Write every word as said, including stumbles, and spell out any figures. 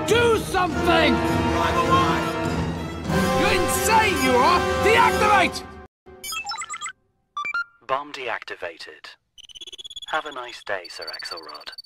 Do something! I'm alive! You're insane, you are! Deactivate! Bomb deactivated. Have a nice day, Sir Axlerod.